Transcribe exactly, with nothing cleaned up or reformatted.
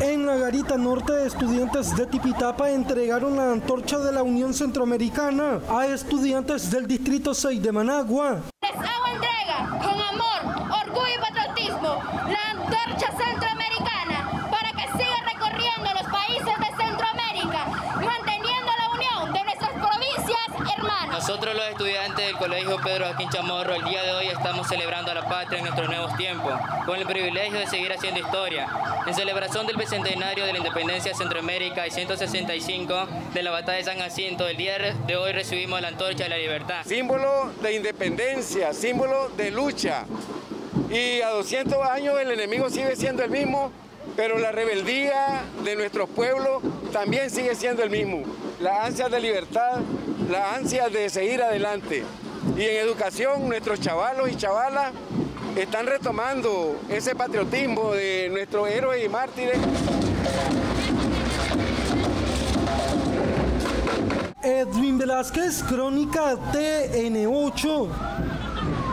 En la garita norte, estudiantes de Tipitapa entregaron la antorcha de la Unión Centroamericana a estudiantes del Distrito seis de Managua. Les hago entrega con amor, orgullo y patriotismo la antorcha centroamericana para que siga recorriendo los países de Centroamérica, manteniendo la unión de nuestras provincias hermanas. Nosotros los estudiantes del Colegio Pedro Joaquín Chamorro el día de hoy estamos celebrando a la patria en nuestros nuevos tiempos, con el privilegio de seguir haciendo historia, en celebración del bicentenario de la independencia de Centroamérica y ciento sesenta y cinco de la batalla de San Jacinto. El día de hoy recibimos la antorcha de la libertad. Símbolo de independencia, símbolo de lucha. Y a doscientos años el enemigo sigue siendo el mismo, pero la rebeldía de nuestros pueblos también sigue siendo el mismo. La ansia de libertad, la ansia de seguir adelante. Y en educación nuestros chavalos y chavalas están retomando ese patriotismo de nuestros héroes y mártires. Edwin Velázquez, Crónica T N ocho.